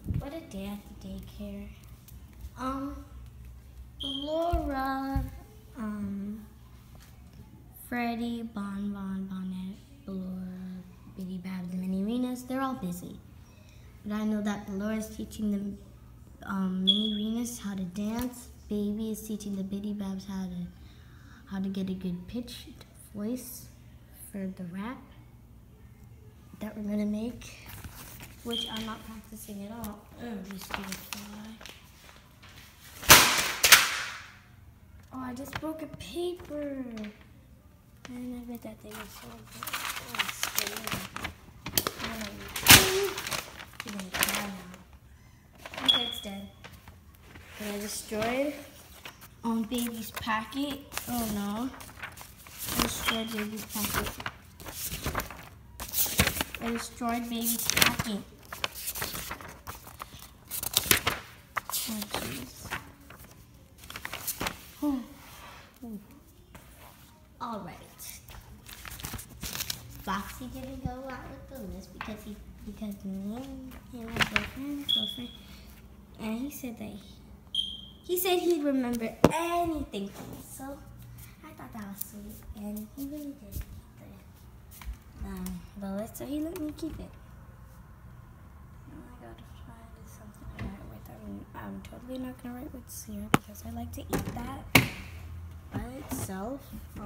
What a day at the daycare. Laura, Freddie, Bonnet, Laura, Biddy Babs, and Mini Renas, they're all busy. But I know that Laura's teaching the Mini Renas how to dance. Baby is teaching the Biddy Babs how to get a good pitched voice for the rap that we're gonna make, which I'm not practicing at all. Oh, these stupid fly. Oh, I just broke a paper. And I bet that thing is so good. Oh, it's scary. You're gonna cry now. Okay, it's dead. And I destroyed baby's packet. Oh no. I destroyed baby's packet. I destroyed baby's packet. Oh jeez. All right. Foxy didn't go out with the list because me and my girlfriend, and he said he'd remember anything from me. So I thought that was sweet, and he really did keep the list, so he let me keep it. Now I gotta find something to write with. I'm totally not gonna write with Sierra because I like to eat that by itself.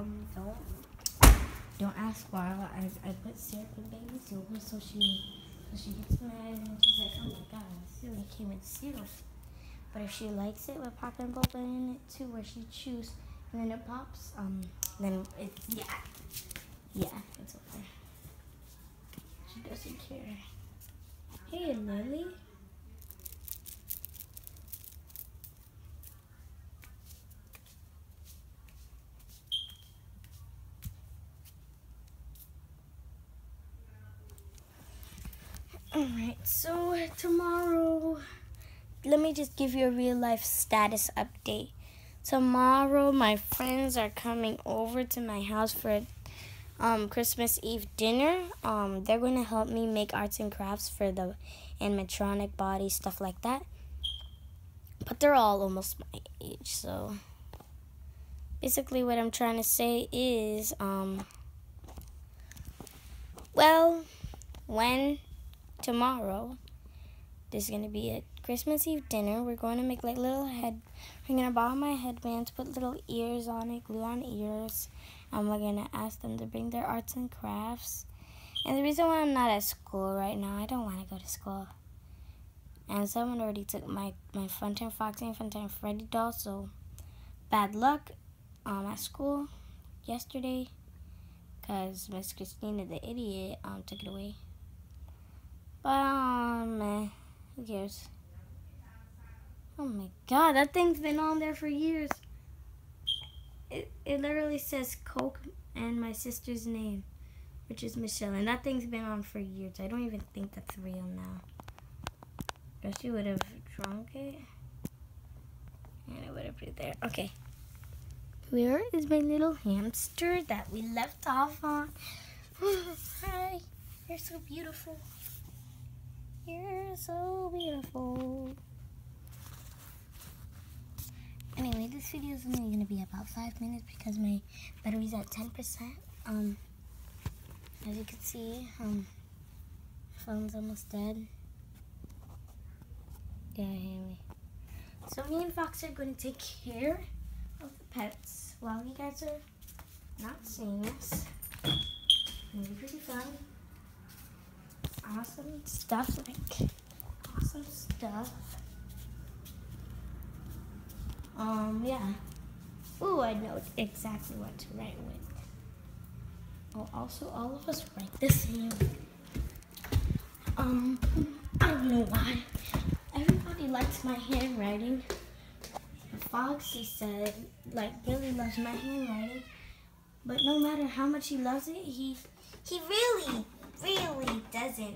Don't ask why I put syrup in baby syrup so she gets mad and she's like, oh my god, this really came with syrup. But if she likes it with pop and boba in it too, where she chews and then it pops, then it's yeah, it's okay. She doesn't care. Hey, Lily. Alright, so tomorrow, let me just give you a real life status update. Tomorrow, my friends are coming over to my house for Christmas Eve dinner. They're going to help me make arts and crafts for the animatronic body, stuff like that. But they're all almost my age, so basically what I'm trying to say is, well, when tomorrow there's gonna be a Christmas Eve dinner, we're going to make like little we're gonna borrow my headbands, put little ears on it, glue on ears, and we're gonna ask them to bring their arts and crafts. And the reason why I'm not at school right now, I don't want to go to school, and someone already took my Funtime Foxy and Funtime Freddy doll, so bad luck at school yesterday because Miss Christina the idiot took it away. But who cares? Oh my god, that thing's been on there for years. It literally says Coke and my sister's name, which is Michelle, and that thing's been on for years. I don't even think that's real now. Or she would have drunk it, and I would have put it there. Okay. Where is my little hamster that we left off on? Hi, you're so beautiful. You're so beautiful. Anyway, this video is only going to be about 5 minutes because my battery's at 10%. As you can see, my phone's almost dead. Yeah, hear me. So me and Fox are going to take care of the pets while you guys are not seeing us. It'll be pretty fun. Awesome stuff, awesome stuff. Yeah. Ooh, I know exactly what to write with. Oh, also, all of us write the same. I don't know why. Everybody likes my handwriting. Foxy said, like, really loves my handwriting. But no matter how much he loves it, he really doesn't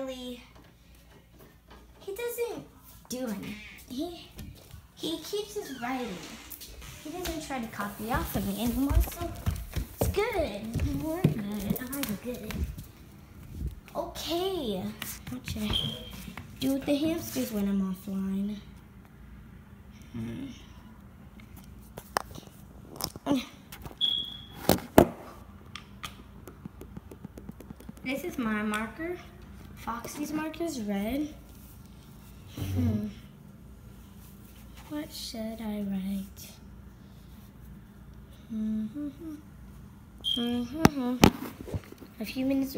do anything. He keeps his writing. He doesn't try to copy off of me anymore, so it's good. We're good. I'm good. Okay. What should I do with the hamsters when I'm offline. This is my marker. Foxy's marker is red. What should I write? A few minutes.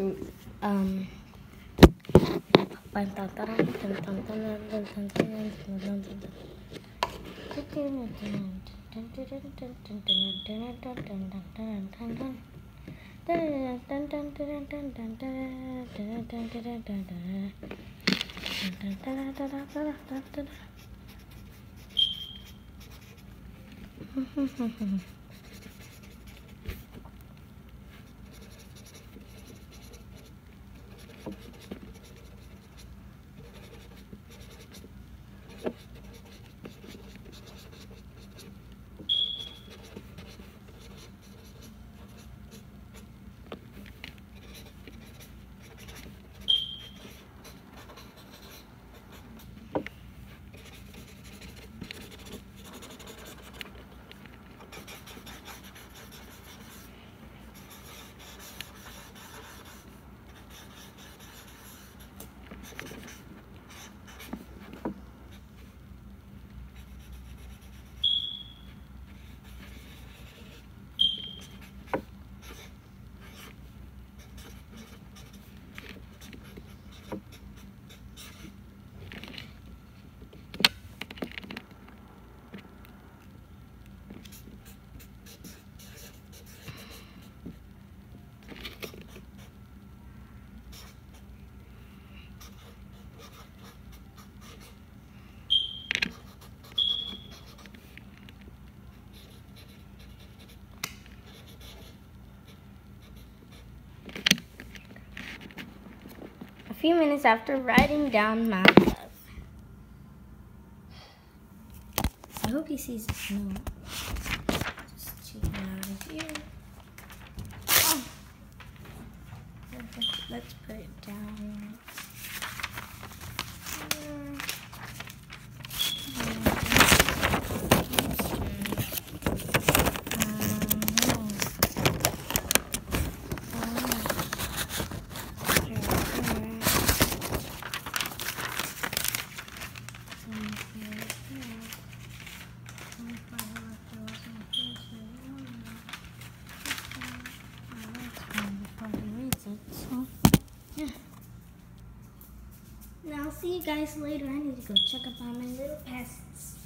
A few minutes after writing down my love. I hope he sees the snow. Just take it out of here. Oh. Let's put it down. Now I'll see you guys later. I need to go check up on my little pests.